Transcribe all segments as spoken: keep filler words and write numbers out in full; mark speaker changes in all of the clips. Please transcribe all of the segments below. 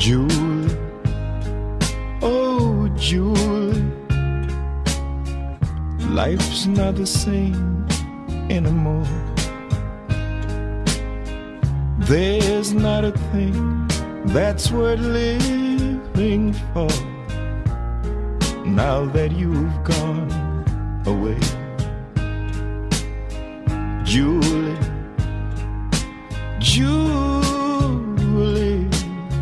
Speaker 1: Julie, oh Julie, life's not the same anymore. There's not a thing that's worth living for now that you've gone away. Julie, Julie,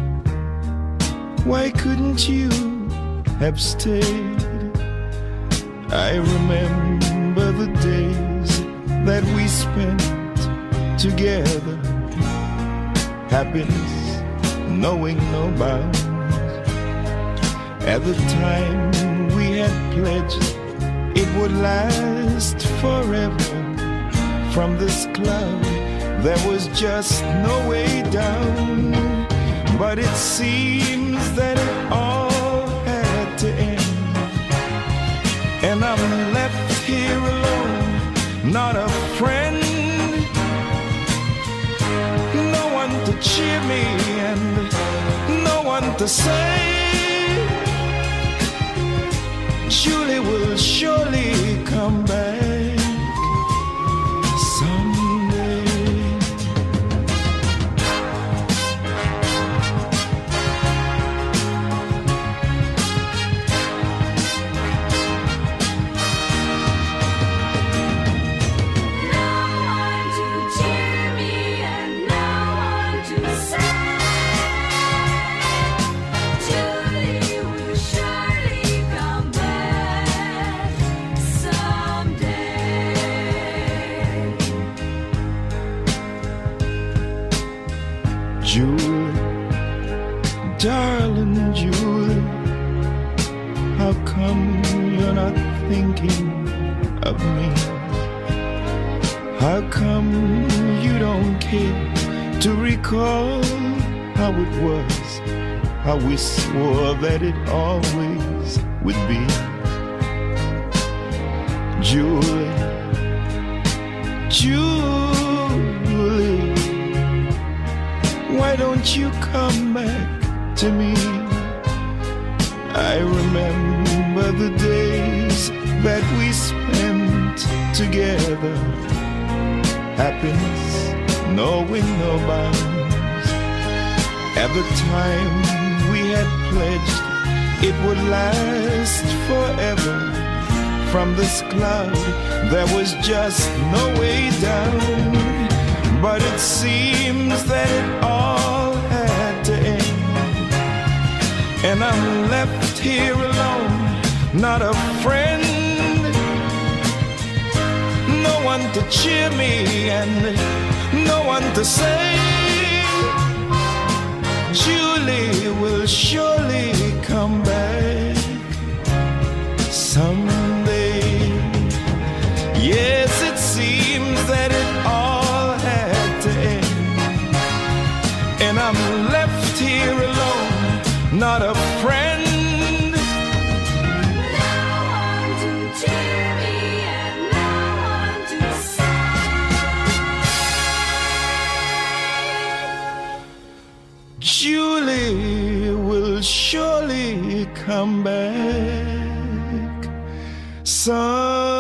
Speaker 1: why couldn't you have stayed? I remember the days that we spent together, happiness knowing no bounds. At the time we had pledged it would last forever. From this cloud there was just no way down. But it seems that it all had to end, and I'm left here alone, not a friend, no one to cheer me and no one to say Julie will surely come back someday.
Speaker 2: No one to cheer me and no one to say Julie will surely come back someday.
Speaker 1: Julie, darling Julie, how come you're not thinking of me? How come you don't care to recall how it was, how we swore that it always would be? Julie, Julie, why don't you come back to me? I remember the days that we spent together, happiness knowing no bounds. At the time we had pledged it would last forever. From this cloud there was just no way down. But it seems that it all had to end, and I'm left here alone, not a friend, no one to cheer me and no one to say Julie will surely come back someday. Yes, it seems that it all had to end, and I'm left here alone, not a friend,
Speaker 2: No one to cheer me and no one to say
Speaker 1: Julie will surely come back some